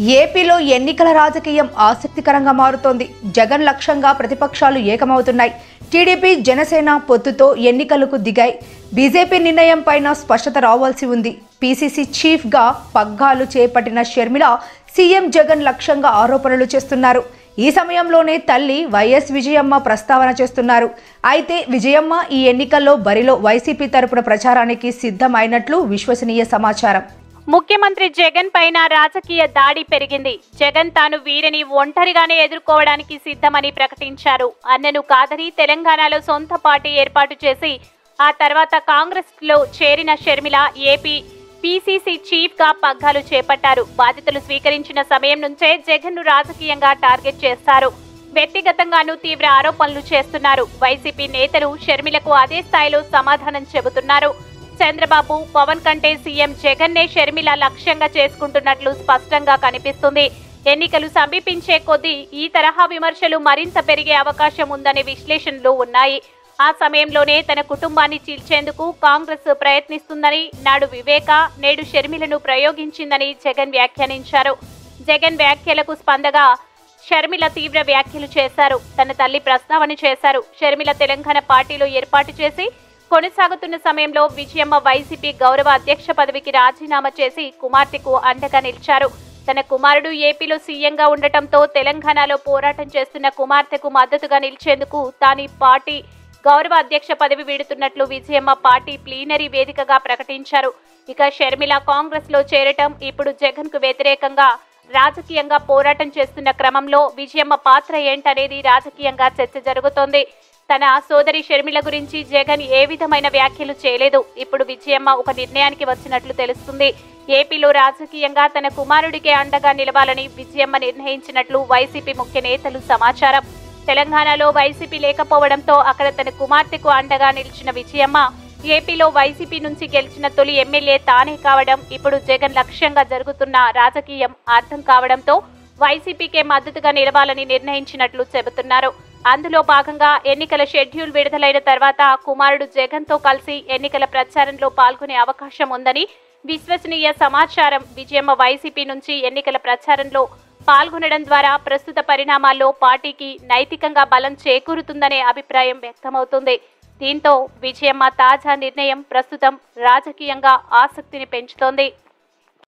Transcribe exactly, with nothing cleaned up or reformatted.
ఏపీలో ఎన్నికల రాజకీయం ఆసక్తికరంగా మారుతోంది. జగన్ లక్ష్యంగా ప్రతిపక్షాలు ఏకమవుతున్నాయి. టీడీపీ జనసేన పొత్తుతో ఎన్నికలకు దిగాయి. బీజేపీ నిర్ణయం పైన స్పష్టత రావాల్సి ఉంది. పీసీసీ చీఫ్ గా పగ్గాలు చేపట్టిన షర్మిల సీఎం జగన్ లక్ష్యంగా ఆరోపణలు చేస్తున్నారు. ఈ సమయంలోనే తల్లి వైఎస్ విజయమ్మ ప్రస్తావన చేస్తున్నారు. అయితే విజయమ్మ ఈ ఎన్నికల్లో బరిలో వైసీపీ తరపున ప్రచారానికి సిద్ధమైనట్లు విశ్వసనీయ సమాచారం. ముఖ్యమంత్రి జగన్ పైన రాజకీయ దాడి పెరిగింది. జగన్ తాను వీరిని ఒంటరిగానే ఎదుర్కోవడానికి సిద్ధమని ప్రకటించారు. అన్నను కాదని తెలంగాణలో సొంత పార్టీ ఏర్పాటు చేసి ఆ తర్వాత కాంగ్రెస్ లో చేరిన షర్మిల ఏపీ పీసీసీ చీఫ్ గా పగ్గాలు చేపట్టారు. బాధ్యతలు స్వీకరించిన సమయం నుంచే జగన్ ను రాజకీయంగా టార్గెట్ చేస్తారు. వ్యక్తిగతంగానూ తీవ్ర ఆరోపణలు చేస్తున్నారు. వైసీపీ నేతలు షర్మిలకు అదే స్థాయిలో సమాధానం చెబుతున్నారు. చంద్రబాబు, పవన్ కంటే సీఎం జగన్ నే షర్మిల లక్ష్యంగా చేసుకుంటున్నట్లు స్పష్టంగా కనిపిస్తుంది. ఎన్నికలు సమీపించే కొద్దీ ఈ తరహా విమర్శలు మరింత పెరిగే అవకాశం ఉందనే విశ్లేషణలు ఉన్నాయి. ఆ సమయంలోనే తన కుటుంబాన్ని చీల్చేందుకు కాంగ్రెస్ ప్రయత్నిస్తుందని, నాడు వివేక, నేడు షర్మిలను ప్రయోగించిందని జగన్ వ్యాఖ్యానించారు. జగన్ వ్యాఖ్యలకు స్పందగా షర్మిల తీవ్ర వ్యాఖ్యలు చేశారు. తన తల్లి ప్రస్తావన చేశారు. షర్మిల తెలంగాణ పార్టీలో ఏర్పాటు చేసి కొనసాగుతున్న సమయంలో విజయమ్మ వైసీపీ గౌరవ అధ్యక్ష పదవికి రాజీనామా చేసి కుమార్తెకు అండగా నిలిచారు. తన కుమారుడు ఏపీలో సీఎంగా ఉండటంతో తెలంగాణలో పోరాటం చేస్తున్న కుమార్తెకు మద్దతుగా నిలిచేందుకు తాను పార్టీ గౌరవ అధ్యక్ష పదవి వీడుతున్నట్లు విజయమ్మ పార్టీ ప్లీనరీ వేదికగా ప్రకటించారు. ఇక షర్మిల కాంగ్రెస్ లో చేరటం, ఇప్పుడు జగన్ కు వ్యతిరేకంగా రాజకీయంగా పోరాటం చేస్తున్న క్రమంలో విజయమ్మ పాత్ర ఏంటనేది రాజకీయంగా చర్చ జరుగుతోంది. తన సోదరి షర్మిల గురించి జగన్ ఏ విధమైన వ్యాఖ్యలు చేయలేదు. ఇప్పుడు విజయమ్మ ఒక నిర్ణయానికి వచ్చినట్లు తెలుస్తుంది. ఏపీలో రాజకీయంగా తన కుమారుడికే అండగా నిలవాలని విజయమ్మ నిర్ణయించినట్లు వైసీపీ ముఖ్య నేతలు సమాచారం. తెలంగాణలో వైసీపీ లేకపోవడంతో అక్కడ తన కుమార్తెకు అండగా నిలిచిన విజయమ్మ ఏపీలో వైసీపీ నుంచి గెలిచిన తొలి ఎమ్మెల్యే తానే కావడం, ఇప్పుడు జగన్ లక్ష్యంగా జరుగుతున్న రాజకీయం అర్థం కావడంతో వైసీపీకే మద్దతుగా నిలవాలని నిర్ణయించినట్లు చెబుతున్నారు. అందులో భాగంగా ఎన్నికల షెడ్యూల్ విడుదలైన తర్వాత కుమారుడు జగన్ తో కలిసి ఎన్నికల ప్రచారంలో పాల్గొనే అవకాశం ఉందని విశ్వసనీయ సమాచారం. విజయమ్మ వైసీపీ నుంచి ఎన్నికల ప్రచారంలో పాల్గొనడం ద్వారా ప్రస్తుత పరిణామాల్లో పార్టీకి నైతికంగా బలం చేకూరుతుందనే అభిప్రాయం వ్యక్తమవుతుంది. దీంతో విజయమ్మ తాజా నిర్ణయం ప్రస్తుతం రాజకీయంగా ఆసక్తిని పెంచుతోంది.